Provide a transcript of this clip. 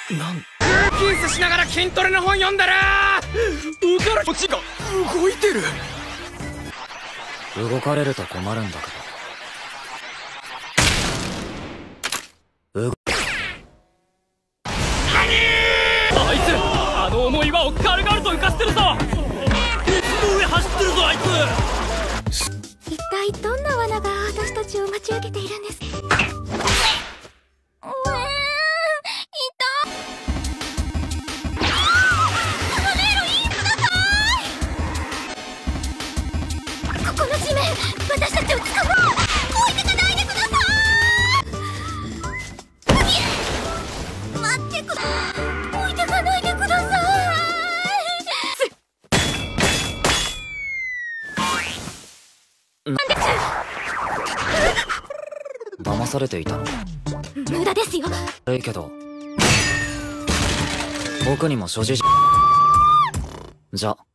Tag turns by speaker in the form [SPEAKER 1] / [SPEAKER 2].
[SPEAKER 1] ピースしながら筋トレの本読んだら動かれこっちが動いてる。
[SPEAKER 2] 動かれると困るんだけど。
[SPEAKER 1] あいつあの重い岩を軽々と浮かせてるぞ。鉄の上走ってるぞあいつ。
[SPEAKER 3] 一体どんな罠が私たちを待ち受けているんです。私たちを捕ま置いてかないでください。待ってくだ置いてかないでください。
[SPEAKER 2] 騙されていたのか。
[SPEAKER 3] 無駄ですよ。
[SPEAKER 2] 悪いけど僕にも所持じゃ。